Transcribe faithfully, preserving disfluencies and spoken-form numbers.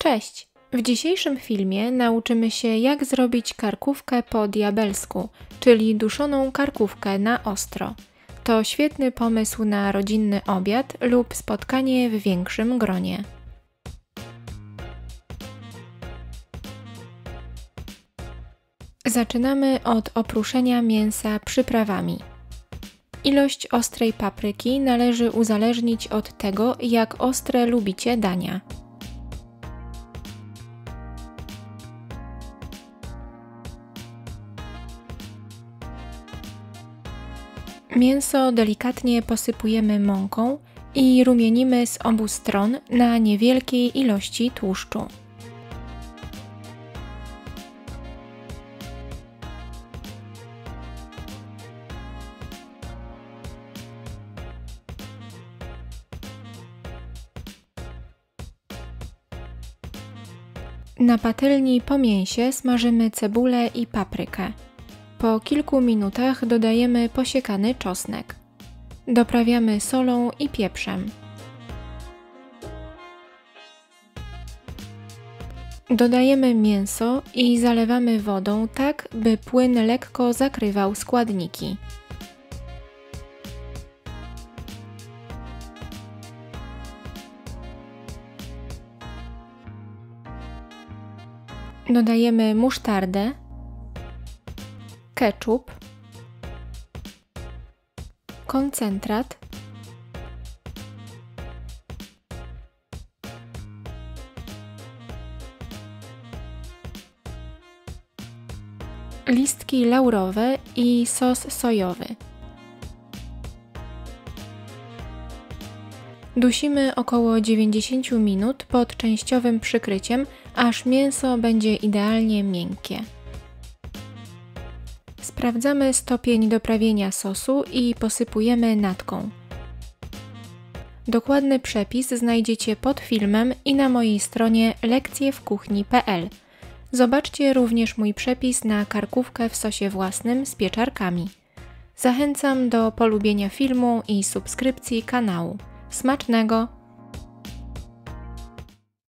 Cześć! W dzisiejszym filmie nauczymy się, jak zrobić karkówkę po diabelsku, czyli duszoną karkówkę na ostro. To świetny pomysł na rodzinny obiad lub spotkanie w większym gronie. Zaczynamy od oprószenia mięsa przyprawami. Ilość ostrej papryki należy uzależnić od tego, jak ostre lubicie dania. Mięso delikatnie posypujemy mąką i rumienimy z obu stron na niewielkiej ilości tłuszczu. Na patelni po mięsie smażymy cebulę i paprykę. Po kilku minutach dodajemy posiekany czosnek. Doprawiamy solą i pieprzem. Dodajemy mięso i zalewamy wodą tak, by płyn lekko zakrywał składniki. Dodajemy musztardę, ketchup, koncentrat, listki laurowe i sos sojowy. Dusimy około dziewięćdziesiąt minut pod częściowym przykryciem, aż mięso będzie idealnie miękkie. Sprawdzamy stopień doprawienia sosu i posypujemy natką. Dokładny przepis znajdziecie pod filmem i na mojej stronie lekcje w kuchni kropka p l. Zobaczcie również mój przepis na karkówkę w sosie własnym z pieczarkami. Zachęcam do polubienia filmu i subskrypcji kanału. Smacznego!